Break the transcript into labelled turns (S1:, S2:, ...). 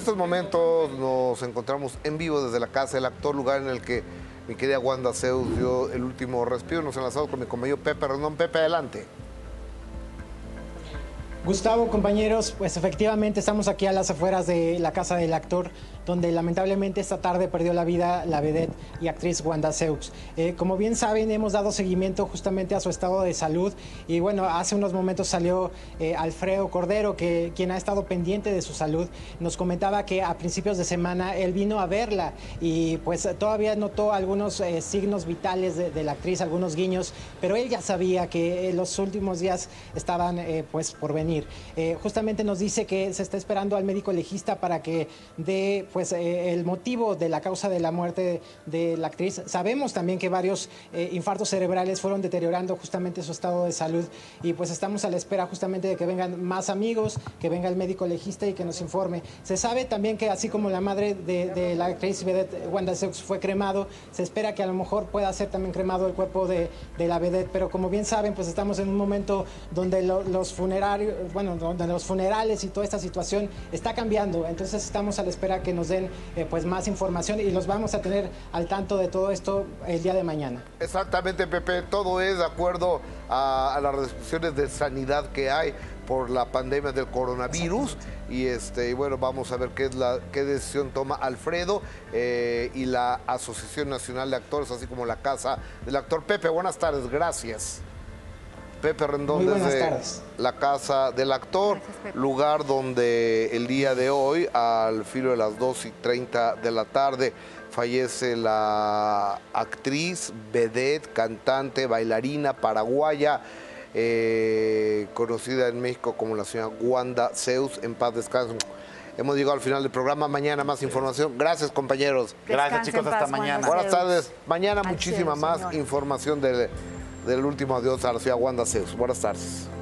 S1: estos momentos nos encontramos en vivo desde la casa del actor, lugar en el que mi querida Wanda Zeus dio el último respiro. Nos enlazamos con mi compañero Pepe Rendón. Pepe, adelante.
S2: Gustavo, compañeros, pues efectivamente estamos aquí a las afueras de la casa del actor, donde lamentablemente esta tarde perdió la vida la vedette y actriz Wanda Zeus. Como bien saben, hemos dado seguimiento justamente a su estado de salud y bueno, hace unos momentos salió Alfredo Cordero, quien ha estado pendiente de su salud. Nos comentaba que a principios de semana él vino a verla y pues todavía notó algunos signos vitales de la actriz, algunos guiños, pero él ya sabía que los últimos días estaban pues por venir. Justamente nos dice que se está esperando al médico legista para que dé pues el motivo de la causa de la muerte de la actriz. Sabemos también que varios infartos cerebrales fueron deteriorando justamente su estado de salud y pues estamos a la espera justamente de que vengan más amigos, que venga el médico legista y que nos informe. Se sabe también que así como la madre de la actriz vedette Wanda Zeus fue cremado, se espera que a lo mejor pueda ser también cremado el cuerpo de la vedette, pero como bien saben, pues estamos en un momento donde los funerarios, bueno, donde los funerales y toda esta situación está cambiando, entonces estamos a la espera que nos den pues más información y los vamos a tener al tanto de todo esto el día de mañana.
S1: Exactamente, Pepe, todo es de acuerdo a las restricciones de sanidad que hay por la pandemia del coronavirus y bueno, vamos a ver qué decisión toma Alfredo y la Asociación Nacional de Actores, así como la Casa del Actor. Pepe, buenas tardes, gracias. Pepe Rendón desde la Casa del Actor, lugar donde el día de hoy, al filo de las 2:30 de la tarde, fallece la actriz, vedette, cantante, bailarina paraguaya, conocida en México como la señora Wanda Zeus. En paz descanse. Hemos llegado al final del programa. Mañana más información. Gracias, compañeros.
S3: Gracias, chicos. Hasta mañana.
S1: Buenas tardes. Mañana muchísima más información del último adiós a la ciudad Wanda Zeus. Buenas tardes.